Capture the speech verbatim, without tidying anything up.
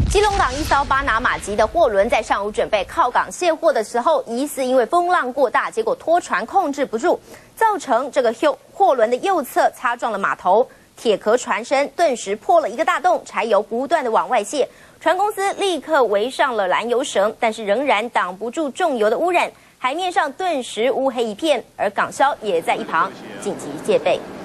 基隆港一艘巴拿马籍的货轮在上午准备靠港卸货的时候，疑似因为风浪过大，结果拖船控制不住，造成这个货货轮的右侧擦撞了码头，铁壳船身顿时破了一个大洞，柴油不断的往外泄。船公司立刻围上了燃油绳，但是仍然挡不住重油的污染，海面上顿时乌黑一片，而港消也在一旁紧急戒备。